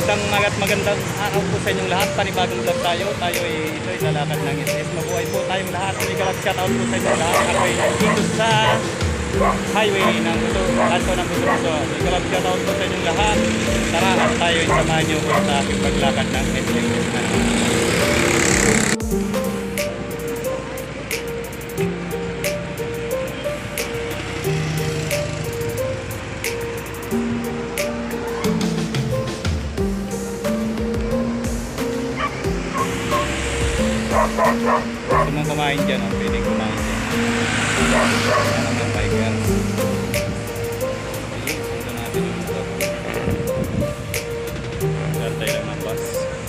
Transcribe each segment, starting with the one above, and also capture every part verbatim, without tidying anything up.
magandang magat magandang araw po sa inyong lahat. Panibagong vlog tayo. Tayo ay ito ay lalakad ng S S S. Mabuhay po tayong lahat. May galap shoutout po sa inyong lahat. Ako ay nandito sa highway ng Buso, kanto ng Buso Buso. May galap shoutout po sa inyong lahat. Tara at tayo ay samahan nyo po sa aking paglakad ng S S S na naman. Gusto mong kumain dyan, oh. Pwedeng kumain dyan. Yan ang mga biker. Okay, sundan natin yung motor. Gantay lang ng bus.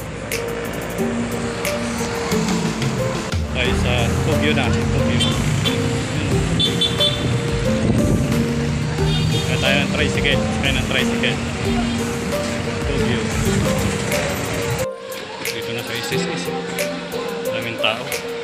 Tayo sa Tokyo na. Tokyo. Kaya tayo ng tricycle. Kaya ng tricycle. Tokyo. Dito na sa S S S. Daming tao.